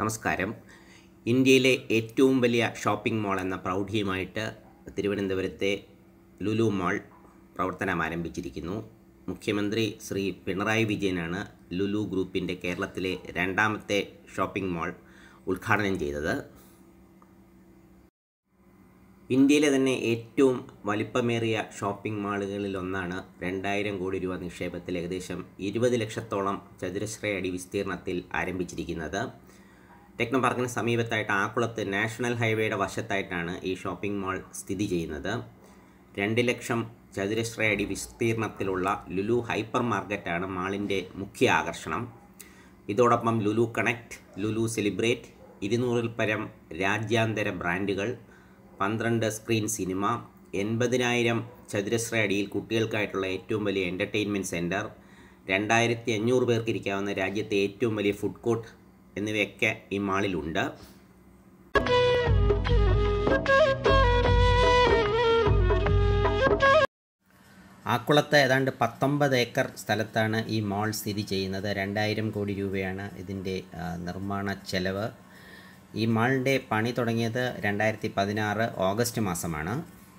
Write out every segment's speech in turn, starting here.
നമസ്കാരം. ഇന്ത്യയിലെ ഏറ്റവും വലിയ ഷോപ്പിംഗ് മാൾ എന്ന പ്രൗഢിയുമായിട്ട് തിരുവനന്തപുരത്തെ ലുലു മാൾ പ്രവർത്തനം ആരംഭിച്ചിരിക്കുന്നു. മുഖ്യമന്ത്രി ശ്രീ പിണറായി വിജയനാണ് ലുലു ഗ്രൂപ്പിൻ്റെ കേരളത്തിലെ രണ്ടാമത്തെ ഷോപ്പിംഗ് മാൾ ഉദ്ഘാടനം ചെയ്തത്. ഇന്ത്യയിലെ തന്നെ ഏറ്റവും വലിപ്പമേറിയ ഷോപ്പിംഗ് മാളുകളിലൊന്നാണ് 2000 കോടി രൂപ നിക്ഷേപത്തിൽ ഏകദേശം 20 ലക്ഷത്തോളം ചതുരശ്ര അടി വിസ്തീർണത്തിൽ ആരംഭിച്ചിരിക്കുന്നത്. ടെക്നോ പാർക്കിന് സമീപത്തായിട്ട് ആക്കുളത്ത് നാഷണൽ ഹൈവേയുടെ വശത്തായിട്ടാണ് ഈ ഷോപ്പിംഗ് മാൾ സ്ഥിതി ചെയ്യുന്നത്. 2 ലക്ഷം ചതുരശ്ര അടി വിസ്തീർണത്തിലുള്ള ലുലു ഹൈപ്പർ മാർക്കറ്റാണ് മാളിൻ്റെ മുഖ്യ ആകർഷണം. ഇതോടൊപ്പം ലുലു കണക്റ്റ്, ലുലു സെലിബ്രേറ്റ്, 200-ൽ പരം രാജ്യാന്തര ബ്രാൻഡുകൾ, 12 സ്ക്രീൻ സിനിമ, 80,000 ചതുരശ്ര അടിയിൽ കുട്ടികൾക്കായിട്ടുള്ള ഏറ്റവും വലിയ എൻ്റർടൈൻമെൻറ്റ് സെൻറ്റർ, 2500 പേർക്ക് ഇരിക്കാവുന്ന രാജ്യത്തെ ഏറ്റവും വലിയ ഫുഡ് കോർട്ട് എന്നിവയൊക്കെ ഈ മാളിലുണ്ട്. ആക്കുളത്ത് ഏതാണ്ട് 19 ഏക്കർ സ്ഥലത്താണ് ഈ മാൾ സ്ഥിതി ചെയ്യുന്നത്. 2000 കോടി രൂപയാണ് ഇതിൻ്റെ നിർമ്മാണ ചെലവ്. ഈ മാളിൻ്റെ പണി തുടങ്ങിയത് 2016 ഓഗസ്റ്റ് മാസമാണ്.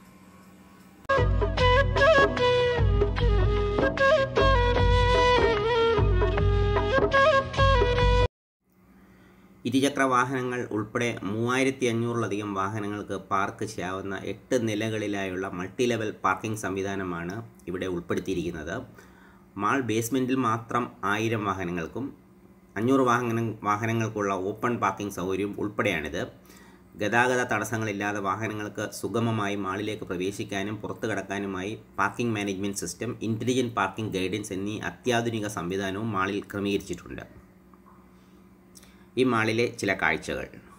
ഇരുചക്ര വാഹനങ്ങൾ ഉൾപ്പെടെ 3500-ലധികം വാഹനങ്ങൾക്ക് പാർക്ക് ചെയ്യാവുന്ന 8 നിലകളിലായുള്ള മൾട്ടി ലെവൽ പാർക്കിംഗ് സംവിധാനമാണ് ഇവിടെ ഉൾപ്പെടുത്തിയിരിക്കുന്നത്. മാൾ ബേസ്മെൻറ്റിൽ മാത്രം 1000 വാഹനങ്ങൾക്കും 500 വാഹനങ്ങൾക്കുള്ള ഓപ്പൺ പാർക്കിംഗ് സൗകര്യവും ഉൾപ്പെടെയാണിത്. ഗതാഗത തടസ്സങ്ങളില്ലാതെ വാഹനങ്ങൾക്ക് സുഗമമായി മാളിലേക്ക് പ്രവേശിക്കാനും പുറത്തു കടക്കാനുമായി parking management system, intelligent parking guidance എന്നീ അത്യാധുനിക സംവിധാനവും മാളിൽ ക്രമീകരിച്ചിട്ടുണ്ട്. ഈ മാളിലെ ചില കാഴ്ചകൾ.